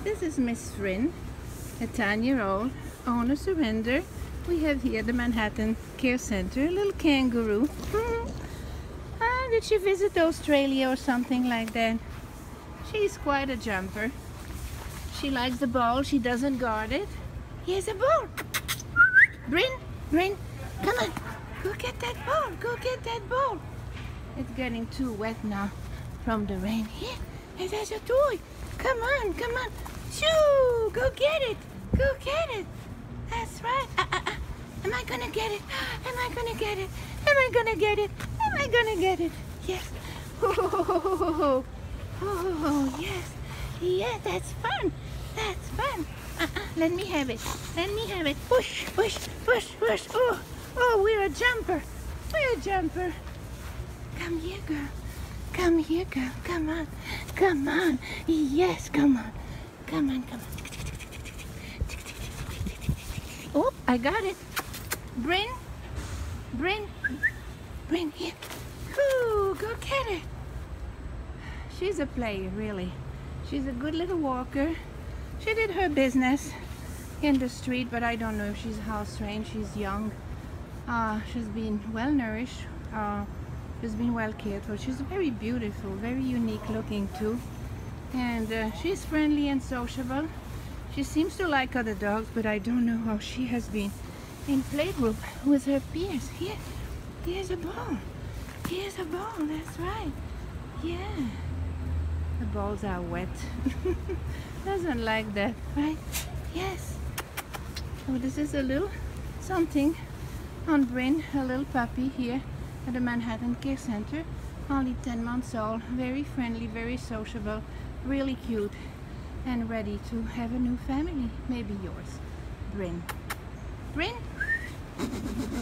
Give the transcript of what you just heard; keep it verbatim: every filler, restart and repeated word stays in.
This is Miss Frin, a ten-year-old owner surrender. We have here the Manhattan Care Center, a little kangaroo. Ah, did she visit Australia or something like that? She's quite a jumper. She likes the ball. She doesn't guard it. Here's a ball. Bryn, Bryn, come on. Go get that ball. Go get that ball. It's getting too wet now from the rain. Here, there's a toy. Come on, come on. Shoo! Go get it. Go get it. That's right. Uh, uh, uh. Am I gonna get it? Am I gonna get it? Am I gonna get it? Am I gonna get it? Yes. Oh, oh, yes. Yeah, that's fun. That's fun. Uh-uh. Let me have it. Let me have it. Push, push, push, push. Oh, oh, we're a jumper. We're a jumper. Come here, girl. Come here, girl. Come on. Come on. Yes, come on. Come on, come on. Oh, I got it. Bryn. Bryn. Bryn, here. Ooh, go get it. She's a player, really. She's a good little walker. She did her business in the street, but I don't know if she's house trained. She's young. Uh, she's been well nourished. Uh, she's been well cared for. She's very beautiful, very unique looking too. And uh, she's friendly and sociable. She seems to like other dogs, but I don't know how she has been in playgroup with her peers. Here, here's a ball. Here's a ball, that's right. Yeah. The balls are wet. Doesn't like that, right? Yes. Oh, this is a little something on Bryn, a little puppy here at the Manhattan Care Center. Only ten months old, very friendly, very sociable, really cute, and ready to have a new family. Maybe yours. Bryn. Bryn?